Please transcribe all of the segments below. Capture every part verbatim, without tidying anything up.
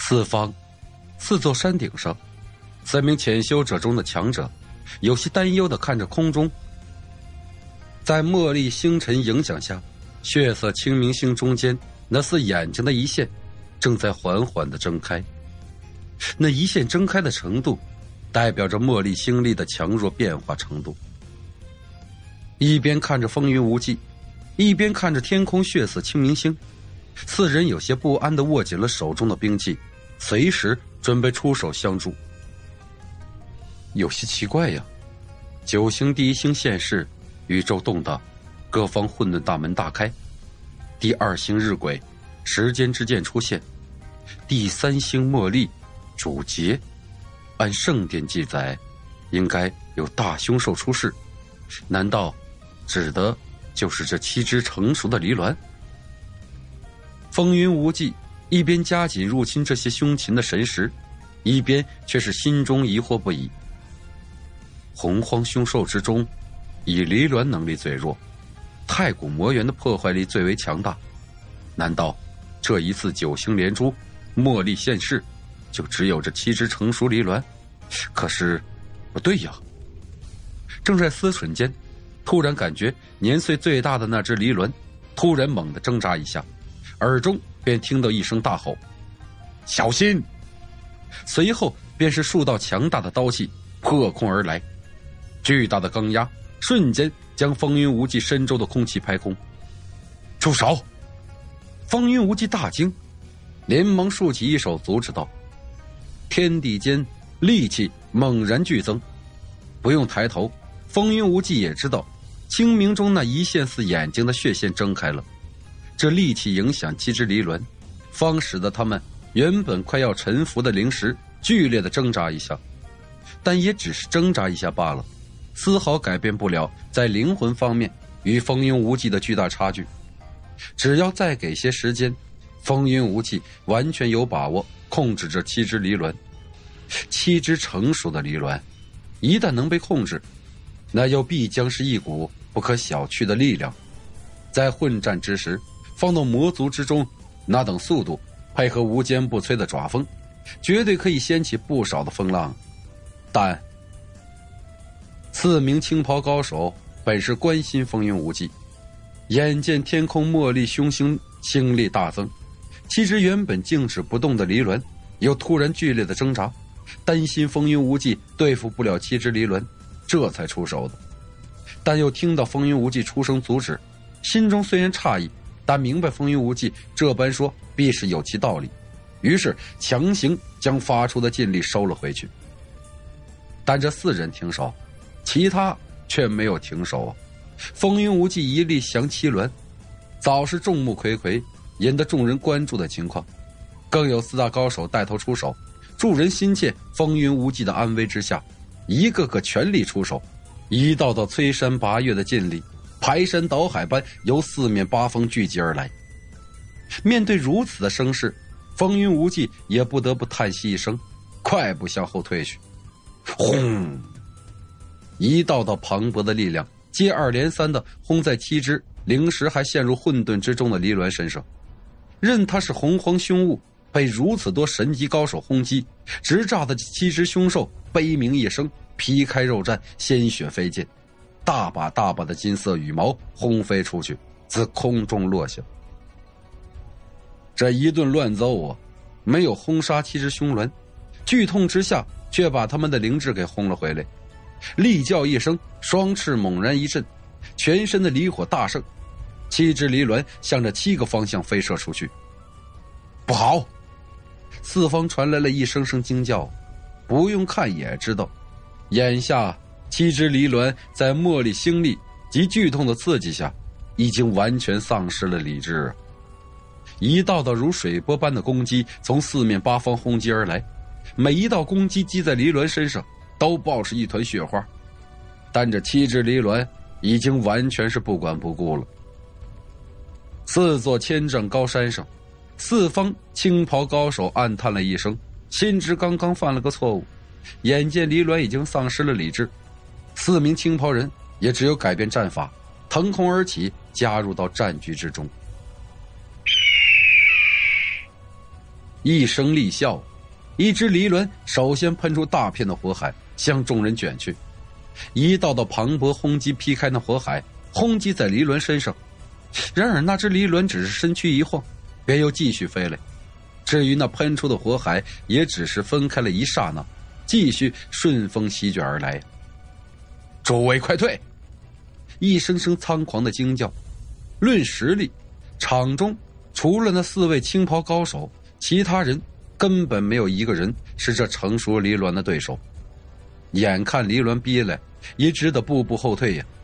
四方四座山顶上，三名潜修者中的强者有些担忧地看着空中。在茉莉星辰影响下，血色清明星中间那似眼睛的一线正在缓缓地睁开。那一线睁开的程度代表着茉莉星力的强弱变化程度。一边看着风云无际，一边看着天空血色清明星，四人有些不安地握紧了手中的兵器，随时准备出手相助。有些奇怪呀，九星第一星现世，宇宙动荡，各方混沌大门大开。第二星日晷，时间之剑出现。第三星茉莉，主劫。按圣殿记载，应该有大凶兽出世，难道指的就是这七只成熟的离鸾？风云无际一边加紧入侵这些凶禽的神识，一边却是心中疑惑不已。洪荒凶兽之中，以离鸾能力最弱，太古魔猿的破坏力最为强大。难道这一次九星连珠，茉莉现世，就只有这七只成熟离鸾？可是不对呀！正在思忖间，突然感觉年岁最大的那只离鸾突然猛地挣扎一下，耳中便听到一声大吼：“小心！”随后便是数道强大的刀气破空而来，巨大的钢压瞬间将风云无际身周的空气拍空。住手！风云无际大惊，连忙竖起一手阻止道。天地间戾气猛然剧增，不用抬头，风云无际也知道清明中那一线似眼睛的血线睁开了。这戾气影响七只离鸾，方使得他们原本快要沉浮的灵石剧烈的挣扎一下，但也只是挣扎一下罢了，丝毫改变不了在灵魂方面与风云无际的巨大差距。只要再给些时间，风云无际完全有把握控制这七只离鸾。七只成熟的离鸾一旦能被控制，那又必将是一股不可小觑的力量。在混战之时，放到魔族之中，那等速度配合无坚不摧的爪风，绝对可以掀起不少的风浪。但四名青袍高手本是关心风云无际，眼见天空茉莉凶星星力大增，七只原本静止不动的离鸾又突然剧烈的挣扎，担心风云无际对付不了七只离鸾，这才出手的。但又听到风云无际出声阻止，心中虽然诧异，但明白风云无际这般说必是有其道理，于是强行将发出的劲力收了回去。但这四人停手，其他却没有停手啊！风云无际一力降七鸾，早是众目睽睽，引得众人关注的情况。更有四大高手带头出手，助人心切风云无际的安危之下，一个个全力出手，一道道摧山拔岳的劲力排山倒海般由四面八方聚集而来。面对如此的声势，风云无际也不得不叹息一声，快步向后退去。轰！一道道磅礴的力量接二连三地轰在七只灵石还陷入混沌之中的离鸾身上。任他是洪荒凶物，被如此多神级高手轰击，直炸的七只凶兽悲鸣一声，皮开肉绽，鲜血飞溅，大把大把的金色羽毛轰飞出去，自空中落下。这一顿乱糟啊，没有轰杀七只凶鸾，剧痛之下却把他们的灵智给轰了回来。厉叫一声，双翅猛然一震，全身的离火大盛，七只离鸾向着七个方向飞射出去。不好！四方传来了一声声惊叫，不用看也知道，眼下七只离鸾在茉莉星力及剧痛的刺激下，已经完全丧失了理智。一道道如水波般的攻击从四面八方轰击而来，每一道攻击击在离鸾身上都爆是一团血花，但这七只离鸾已经完全是不管不顾了。四座千丈高山上，四方青袍高手暗叹了一声，心知刚刚犯了个错误。眼见离鸾已经丧失了理智，四名青袍人也只有改变战法，腾空而起，加入到战局之中。 一声厉啸，一只离鸾首先喷出大片的火海，向众人卷去。一道道磅礴轰击劈开那火海，轰击在离鸾身上。然而那只离鸾只是身躯一晃，便又继续飞来。至于那喷出的火海，也只是分开了一刹那，继续顺风席卷而来。诸位快退！一声声苍狂的惊叫。论实力，场中除了那四位青袍高手，其他人根本没有一个人是这成熟离鸾的对手。眼看离鸾逼来，也只得步步后退呀。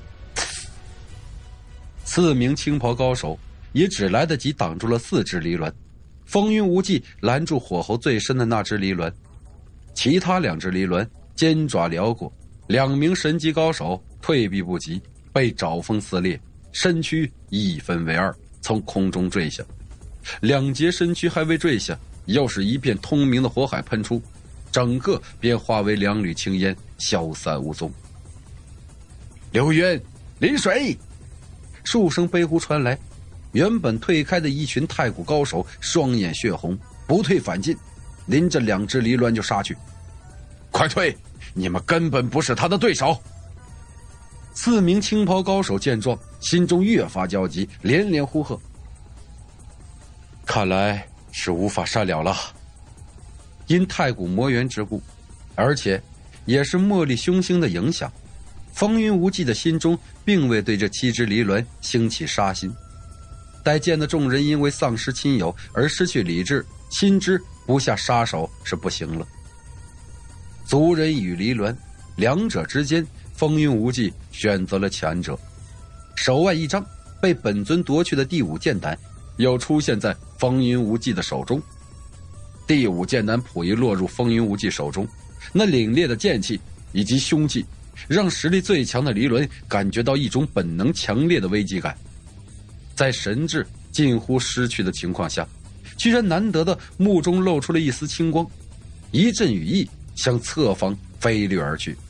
四名青袍高手也只来得及挡住了四只离鸾，风云无忌拦住火候最深的那只离鸾，其他两只离鸾尖爪撩过，两名神级高手退避不及，被爪风撕裂，身躯一分为二，从空中坠下。两截身躯还未坠下，又是一片通明的火海喷出，整个便化为两缕青烟，消散无踪。刘渊，临水！数声悲呼传来，原本退开的一群太古高手双眼血红，不退反进，拎着两只离鸾就杀去。快退！你们根本不是他的对手！四名青袍高手见状，心中越发焦急，连连呼喝。看来是无法善了了。因太古魔元之故，而且也是茉莉凶星的影响，风云无忌的心中并未对这七只离鸾兴起杀心。待见的众人因为丧失亲友而失去理智，心知不下杀手是不行了。族人与离鸾两者之间，风云无忌选择了前者。手腕一张，被本尊夺去的第五剑胆又出现在风云无忌的手中。第五剑胆溥仪落入风云无忌手中，那凛冽的剑气以及凶气，让实力最强的离鸾感觉到一种本能强烈的危机感。在神智近乎失去的情况下，居然难得的目中露出了一丝青光，一阵羽翼向侧方飞掠而去。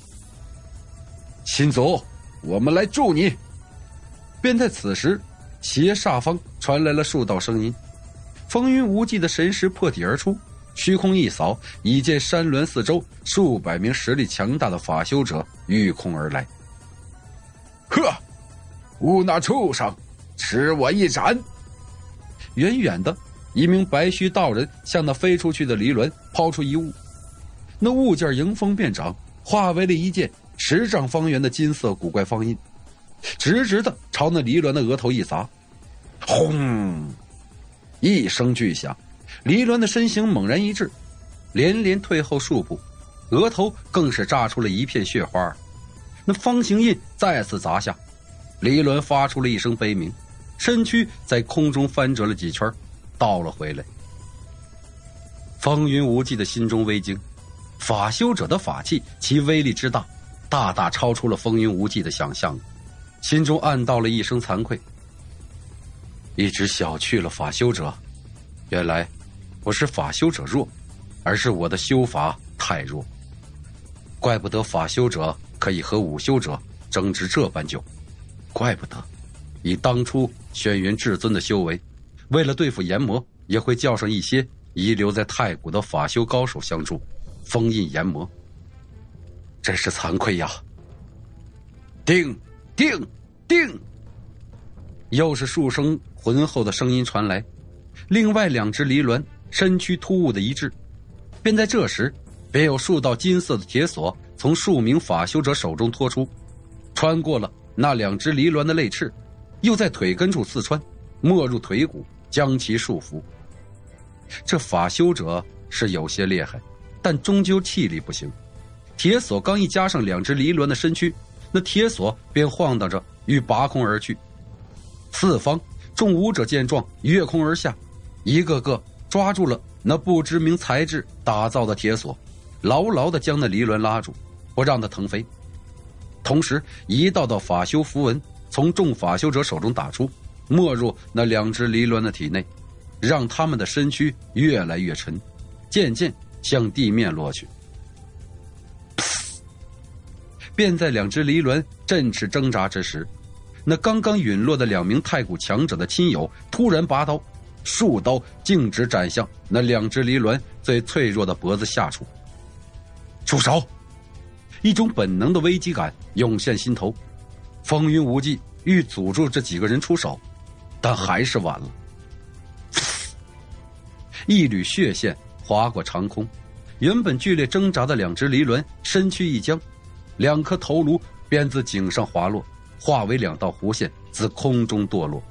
秦祖，我们来助你！便在此时，斜煞方传来了数道声音。风云无忌的神识破体而出，虚空一扫，已见山峦四周数百名实力强大的法修者御空而来。呵，吾那畜生，吃我一斩！远远的，一名白须道人向那飞出去的离鸾抛出一物，那物件迎风便长，化为了一件十丈方圆的金色古怪方印，直直的朝那离鸾的额头一砸。轰！一声巨响，离鸾的身形猛然一滞，连连退后数步，额头更是炸出了一片血花。那方形印再次砸下，离鸾发出了一声悲鸣，身躯在空中翻折了几圈，倒了回来。风云无忌的心中微惊，法修者的法器其威力之大，大大超出了风云无忌的想象，心中暗道了一声惭愧，一直小觑了法修者，原来不是法修者弱，而是我的修法太弱，怪不得法修者可以和武修者争执这般久，怪不得以当初轩辕至尊的修为，为了对付炎魔，也会叫上一些遗留在太古的法修高手相助，封印炎魔。真是惭愧呀！定定定！又是数声浑厚的声音传来，另外两只离鸾身躯突兀的一滞，便在这时，便有数道金色的铁索从数名法修者手中拖出，穿过了那两只离鸾的肋翅，又在腿根处刺穿，没入腿骨，将其束缚。这法修者是有些厉害，但终究气力不行。铁索刚一加上两只离鸾的身躯，那铁索便晃荡着欲拔空而去。四方众武者见状，跃空而下，一个个抓住了那不知名材质打造的铁索，牢牢地将那离鸾拉住，不让它腾飞。同时，一道道法修符文从众法修者手中打出，没入那两只离鸾的体内，让他们的身躯越来越沉，渐渐向地面落去。便在两只离鸾振翅挣扎之时，那刚刚陨落的两名太古强者的亲友突然拔刀， 数刀径直斩向那两只离鸾最脆弱的脖子下处。住手！一种本能的危机感涌现心头，风云无忌欲阻住这几个人出手，但还是晚了。一缕血线划过长空，原本剧烈挣扎的两只离鸾身躯一僵，两颗头颅便自颈上滑落，化为两道弧线自空中堕落。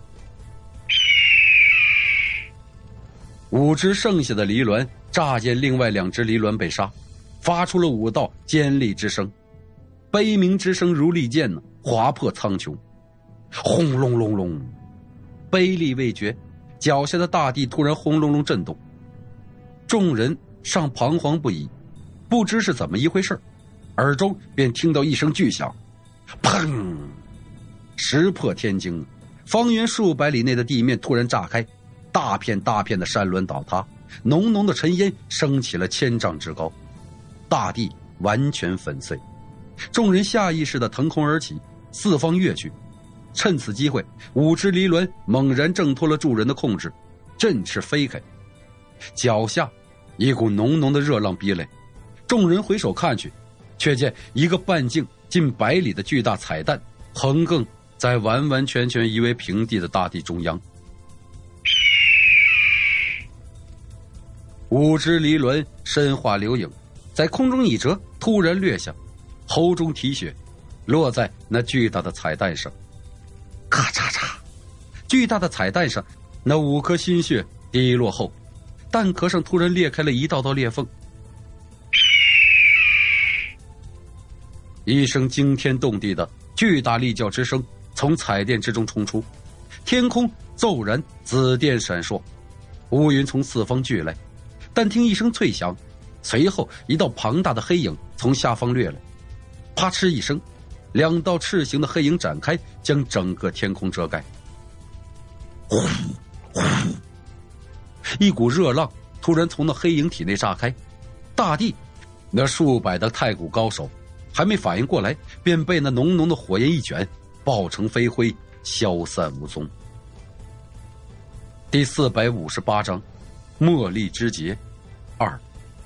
五只剩下的离鸾乍见另外两只离鸾被杀，发出了五道尖利之声，悲鸣之声如利剑呢，划破苍穹。轰隆隆隆，悲厉未绝，脚下的大地突然轰隆隆震动，众人尚彷徨不已，不知是怎么一回事，耳中便听到一声巨响，砰！石破天惊，方圆数百里内的地面突然炸开，大片大片的山峦倒塌，浓浓的尘烟升起了千丈之高，大地完全粉碎。众人下意识地腾空而起，四方跃去。趁此机会，五只离鸾猛然挣脱了众人的控制，振翅飞开。脚下一股浓浓的热浪逼来，众人回首看去，却见一个半径近百里的巨大彩蛋横亘在完完全全夷为平地的大地中央。五只离鸾身化流影，在空中一折，突然掠下，喉中提血，落在那巨大的彩蛋上。咔嚓嚓，巨大的彩蛋上，那五颗心血滴落后，蛋壳上突然裂开了一道道裂缝。一声惊天动地的巨大厉叫之声从彩电之中冲出，天空骤然紫电闪烁，乌云从四方聚来。但听一声脆响，随后一道庞大的黑影从下方掠来，啪嗤一声，两道赤形的黑影展开，将整个天空遮盖。呼呼，一股热浪突然从那黑影体内炸开，大地那数百的太古高手还没反应过来，便被那浓浓的火焰一卷，爆成飞灰，消散无踪。第四百五十八章，茉莉之劫二。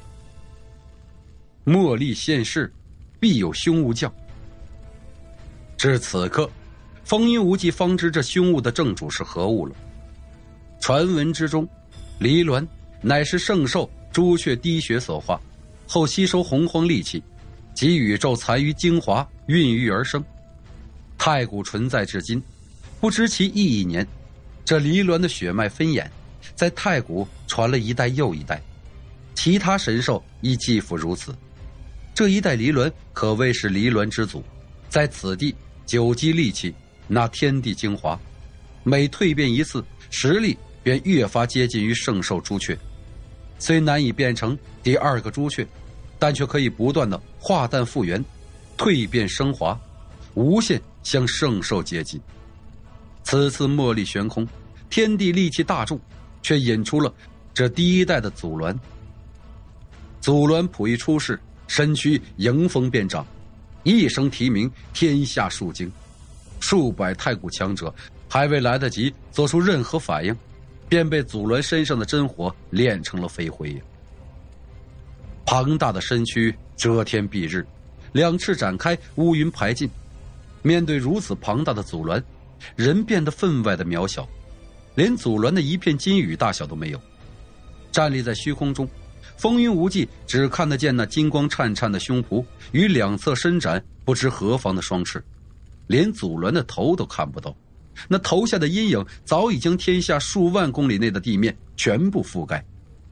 茉莉现世，必有凶物降。至此刻，风云无忌方知这凶物的正主是何物了。传闻之中，离鸾乃是圣兽朱雀滴血所化，后吸收洪荒戾气，集宇宙残余精华孕育而生。太古存在至今，不知其意义年。这离鸾的血脉分衍，在太古传了一代又一代，其他神兽亦继父如此。这一代离鸾可谓是离鸾之祖，在此地久积戾气，那天地精华，每蜕变一次，实力便越发接近于圣兽朱雀。虽难以变成第二个朱雀，但却可以不断的化淡复原，蜕变升华，无限向圣兽接近。此次茉莉悬空，天地戾气大众，却引出了这第一代的祖鸾。祖鸾甫一出世，身躯迎风便长，一声啼鸣，天下数惊。数百太古强者还未来得及做出任何反应，便被祖鸾身上的真火炼成了飞灰。庞大的身躯遮天蔽日，两翅展开，乌云排尽。面对如此庞大的祖鸾，人变得分外的渺小，连祖鸾的一片金羽大小都没有。站立在虚空中，风云无忌只看得见那金光灿灿的胸脯与两侧伸展不知何方的双翅，连祖鸾的头都看不到。那头下的阴影早已将天下数万公里内的地面全部覆盖。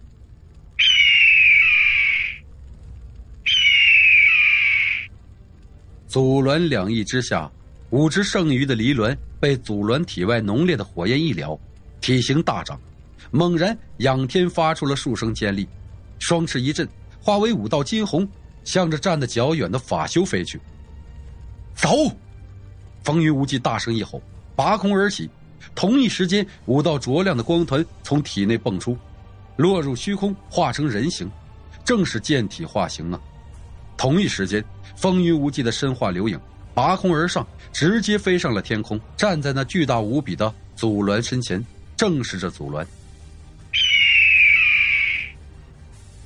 祖鸾两翼之下，五只剩余的离鸾被祖鸾体外浓烈的火焰一燎，体型大涨，猛然仰天发出了数声尖利，双翅一震，化为五道金虹，向着站得较远的法修飞去。走！风云无忌大声一吼，拔空而起，同一时间，五道灼亮的光团从体内迸出，落入虚空，化成人形，正是剑体化形啊！同一时间，风云无忌的身化流影，拔空而上，直接飞上了天空，站在那巨大无比的祖鸾身前，正视着祖鸾。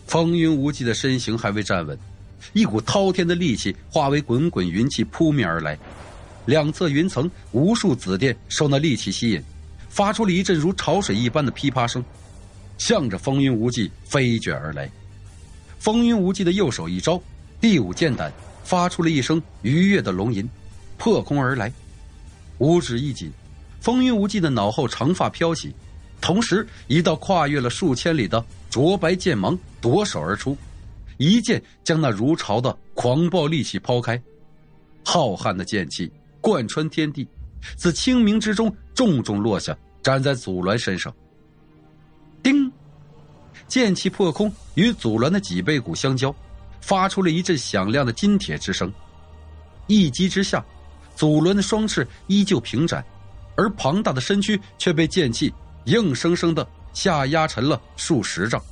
风云无际的身形还未站稳，一股滔天的戾气化为滚滚云气扑面而来，两侧云层无数紫电受那戾气吸引，发出了一阵如潮水一般的噼啪声，向着风云无际飞卷而来。风云无际的右手一招，第五剑胆发出了一声愉悦的龙吟，破空而来。五指一紧，风云无际的脑后长发飘起，同时一道跨越了数千里的灼白剑芒夺手而出，一剑将那如潮的狂暴戾气抛开。浩瀚的剑气贯穿天地，自清明之中重重落下，斩在祖鸾身上。叮！剑气破空，与祖鸾的脊背骨相交，发出了一阵响亮的金铁之声。一击之下，祖鸾的双翅依旧平展，而庞大的身躯却被剑气硬生生的下压沉了数十丈。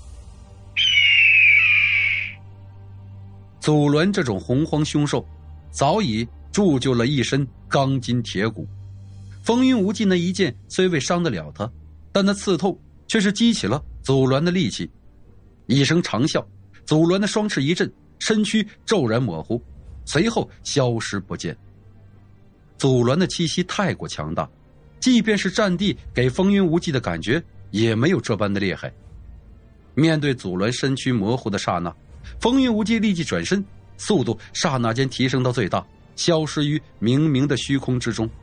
祖鸾这种洪荒凶兽，早已铸就了一身钢筋铁骨。风云无际那一剑虽未伤得了他，但那刺痛却是激起了祖鸾的戾气。一声长啸，祖鸾的双翅一震，身躯骤然模糊，随后消失不见。祖鸾的气息太过强大，即便是战地给风云无际的感觉也没有这般的厉害。面对祖鸾身躯模糊的刹那，风云无际立即转身，速度刹那间提升到最大，消失于冥冥的虚空之中。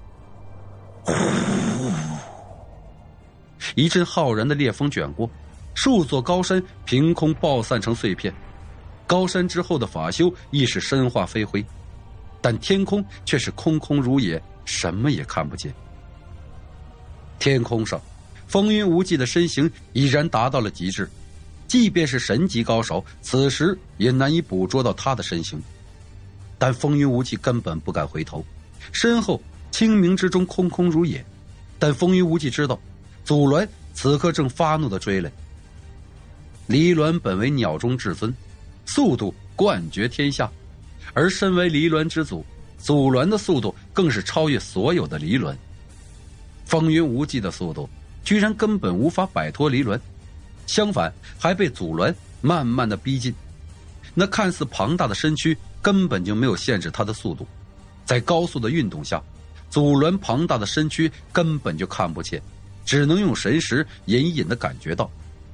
一阵浩然的烈风卷过，数座高山凭空爆散成碎片，高山之后的法修亦是身化飞灰，但天空却是空空如也，什么也看不见。天空上，风云无际的身形已然达到了极致，即便是神级高手，此时也难以捕捉到他的身形。但风云无际根本不敢回头，身后清明之中空空如也。但风云无际知道，祖鸾此刻正发怒地追来。离鸾本为鸟中至尊，速度冠绝天下，而身为离鸾之祖，祖鸾的速度更是超越所有的离鸾。风云无际的速度居然根本无法摆脱离鸾，相反还被祖鸾慢慢的逼近。那看似庞大的身躯根本就没有限制他的速度，在高速的运动下，祖鸾庞大的身躯根本就看不见，只能用神识隐隐的感觉到。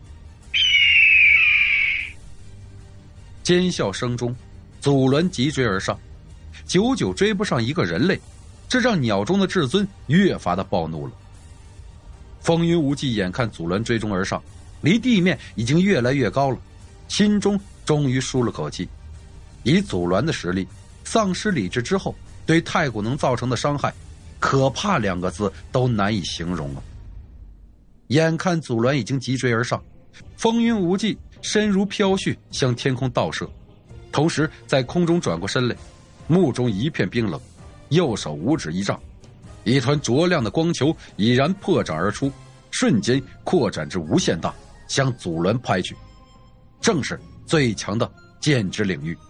尖啸声中，祖鸾急追而上，久久追不上一个人类，这让鸟中的至尊越发的暴怒了。风云无际眼看祖鸾追踪而上，离地面已经越来越高了，心中终于舒了口气。以祖鸾的实力，丧失理智之后对太古能造成的伤害，可怕两个字都难以形容了。眼看祖鸾已经急追而上，风云无际身如飘絮向天空倒射，同时在空中转过身来，目中一片冰冷，右手五指一丈，一团灼亮的光球已然破掌而出，瞬间扩展至无限大，向祖鸾拍去，正是最强的剑之领域。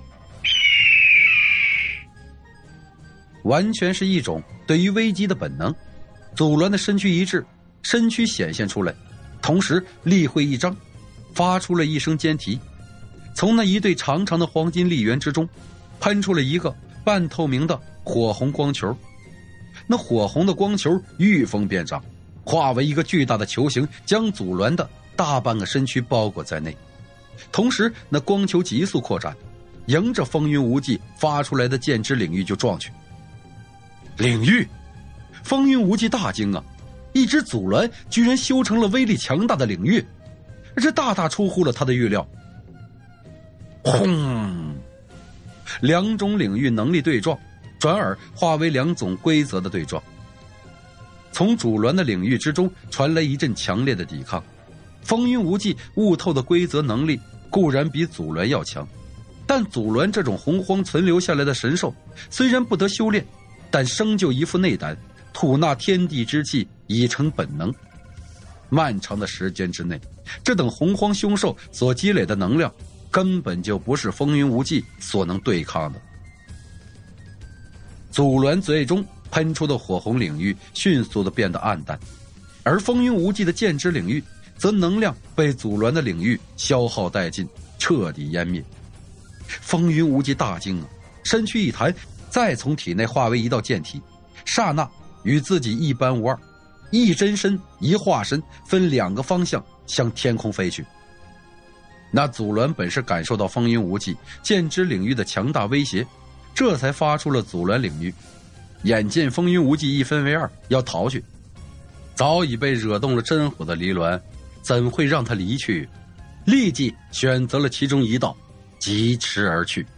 完全是一种对于危机的本能，祖鸾的身躯一致，身躯显现出来，同时力会一张，发出了一声尖啼，从那一对长长的黄金利源之中喷出了一个半透明的火红光球。那火红的光球御风便长，化为一个巨大的球形，将祖鸾的大半个身躯包裹在内。同时那光球急速扩展，迎着风云无际发出来的剑之领域就撞去。领域！风云无际大惊啊，一只祖鸾居然修成了威力强大的领域，这大大出乎了他的预料。轰！两种领域能力对撞，转而化为两种规则的对撞。从主鸾的领域之中传来一阵强烈的抵抗。风云无际悟透的规则能力固然比祖鸾要强，但祖鸾这种洪荒存留下来的神兽，虽然不得修炼，但生就一副内胆，吐纳天地之气已成本能。漫长的时间之内，这等洪荒凶兽所积累的能量根本就不是风云无际所能对抗的。祖鸾最终喷出的火红领域迅速的变得暗淡，而风云无际的剑之领域则能量被祖鸾的领域消耗殆尽，彻底湮灭。风云无忌大惊啊，身躯一弹，再从体内化为一道剑体，刹那与自己一般无二，一真身一化身，分两个方向向天空飞去。那祖鸾本是感受到风云无忌剑之领域的强大威胁，这才发出了祖鸾领域。眼见风云无忌一分为二要逃去，早已被惹动了真火的离鸾怎会让他离去？立即选择了其中一道，疾驰而去。